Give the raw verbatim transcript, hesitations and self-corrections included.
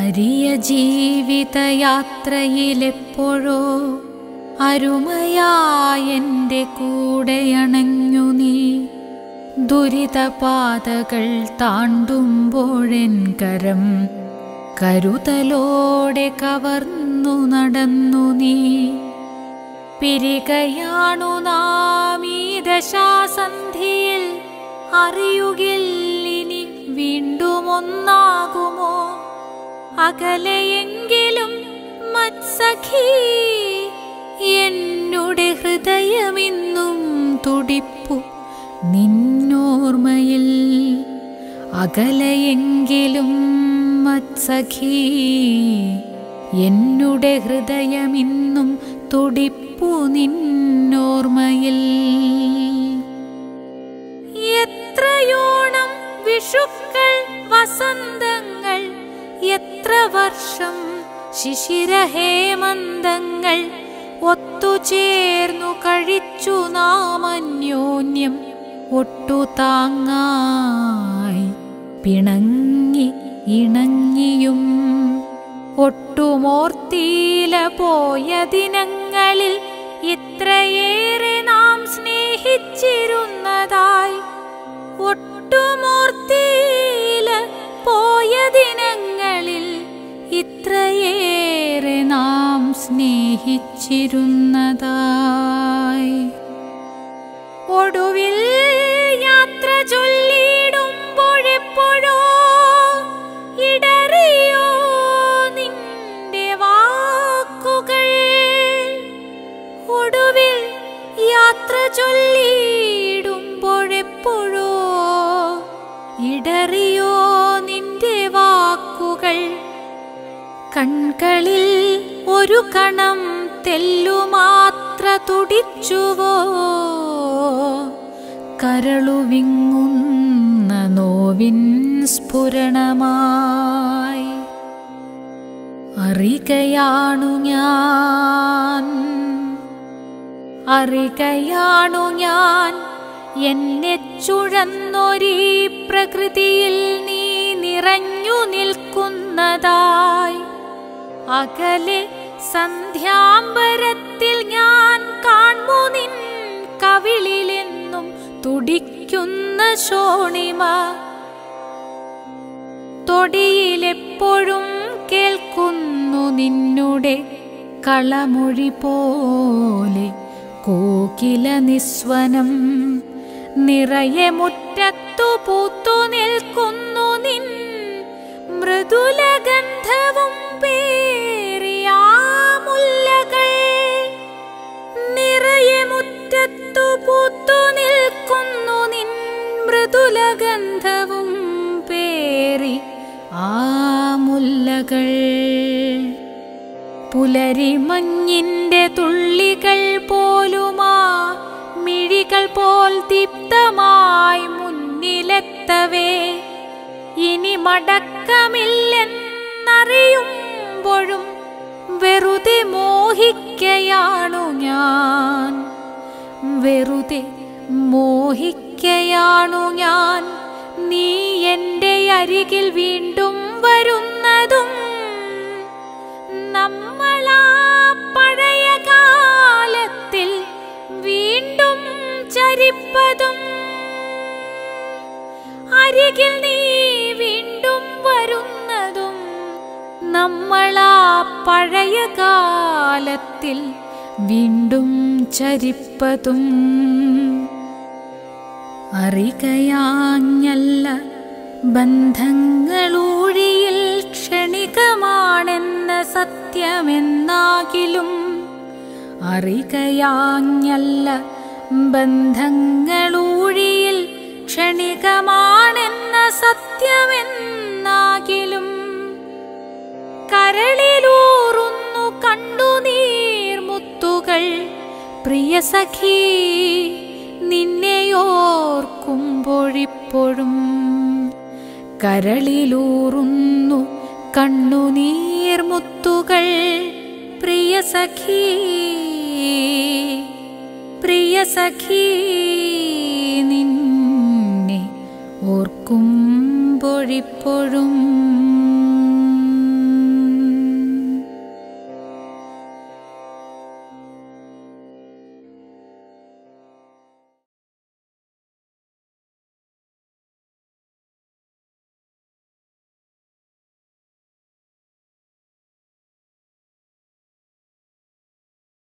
അരിയ ജീവിതയാത്രയിലെപ്പോഴോ അരുമയായെൻ്റെ കൂടെയണഞ്ഞു നീ. ദുരിതപാതകൾ താണ്ടുമ്പോഴെൻ കരം കരുതലോടെ കവർന്നു നടന്നു നീ. പിരികയാണു നാം ഈ ദശാസന്ധിയിൽ, അറിയുകില്ലിനി വീണ്ടും ഒന്നാകുമോ. അകലെയെങ്കിലും മത്സഖി, എന്നുടെ ഹൃദയമിന്നും തുടിപ്പു നിന്നോർമ്മയിൽ. അകലെയെങ്കിലും മത്സഖി, എന്നുടെ ഹൃദയമിന്നും തുടിപ്പു നിന്നോർമ്മയിൽ. എത്രയോണം വിഷുക്കൾ വസന്തങ്ങൾ, എത്ര വർഷം ശിശിരഹേമന്തങ്ങൾ, ഒത്തുചേർന്നു കഴിച്ചു നാം അന്യോന്യം. ഒട്ടുതാങ്ങായി പിണങ്ങി ഇണങ്ങിയും ഒട്ടുമോർത്തിയില പോയ ദിനങ്ങളിൽ ഇത്രയേറെ നാം സ്നേഹിച്ചിരുന്നതായി. ഒട്ടുമോർത്തിയില പോയ ദിനങ്ങളിൽ ഇത്രയേറെ നാം സ്നേഹിച്ചിരുന്നതായി. ഒടുവിൽ യാത്ര ചൊല്ലിടുമ്പോഴെപ്പോഴോ ഇടറിയോ നിന്റെ വാക്കുകൾ. ഒടുവിൽ യാത്ര ചൊല്ലിടുമ്പോഴെപ്പോഴോ ഇടറിയോ നിന്റെ വാക്കുകൾ. കൺകളിൽ ഒരു കണം തെല്ലുമാത്ര തുടിച്ചുവോ, കരളുവിങ്ങുന്ന നോവിൻ സ്ഫുരണമായി. അറികയാണു ഞാൻ, അറികയാണു ഞാൻ എന്നെ ചുഴന്നൊരീ പ്രകൃതിയിൽ നീ നിറഞ്ഞു നിൽക്കുന്നതായി. അകലെ സന്ധ്യാംബരത്തിൽ ഞാൻ കാൺമു നിൻ കവിളിലെന്നും തുടിക്കുന്ന ശോണിമ. തൊടിയിലെപ്പോഴും കേൾക്കുന്നു നിന്നുടെ കളമൊഴി പോലെ കോകില നിസ്വനം. നിറയെ മുറ്റത്തു പൂത്തു നിൽക്കുന്നു നിൻ മൃദുലഗന്ധവും പേറിയ മുല്ലകൾ. നിറയെ മുറ്റത്തു പൂത്തു നിൽക്കുന്നു നിൻ മൃദുലഗന്ധവും പേറി ആ മുല്ലകൾ. പുലരി മഞ്ഞിന്റെ തുള്ളികൾ പോലുമാ മിഴികൾ പോൽ ദീപ്തമായി മുന്നിലെത്തവേ, ഇനി മടക്കമില്ലെന്നറിയുമ്പോഴും വെറുതെ മോഹിക്കയാണു ഞാൻ. വെറുതെ മോഹിക്കയാണു ഞാൻ നീ എൻ്റെ അരികിൽ വീണ്ടും വരുന്നതും. നമ്മളാ പഴയ കാലത്തിൽ വീണ്ടും ചരിപ്പതും. അരികിൽ നീ വീണ്ടും വരുന്നതും നമ്മളാ പഴയ കാലത്തിൽ വീണ്ടും ചരിപ്പതും. അറികയാഞ്ഞല്ല ബന്ധങ്ങളൂഴിയിൽ ക്ഷണികമാണെന്ന സത്യമെന്നാകിലും. അറികയാഞ്ഞല്ല ബന്ധങ്ങളൂഴിയിൽ ക്ഷണികമാണെന്ന സത്യമെന്നാകിലും. കരളിലൂറുന്നു കണ്ണുനീർമുത്തുകൾ പ്രിയ സഖി, നിന്നെയോർക്കുമ്പോഴിപ്പോഴും. കരളിലൂറുന്നു കണ്ണുനീർമുത്തുകൾ പ്രിയ സഖി, പ്രിയ സഖി, നിന്നെ ഓർക്കുമ്പോഴിപ്പോഴും.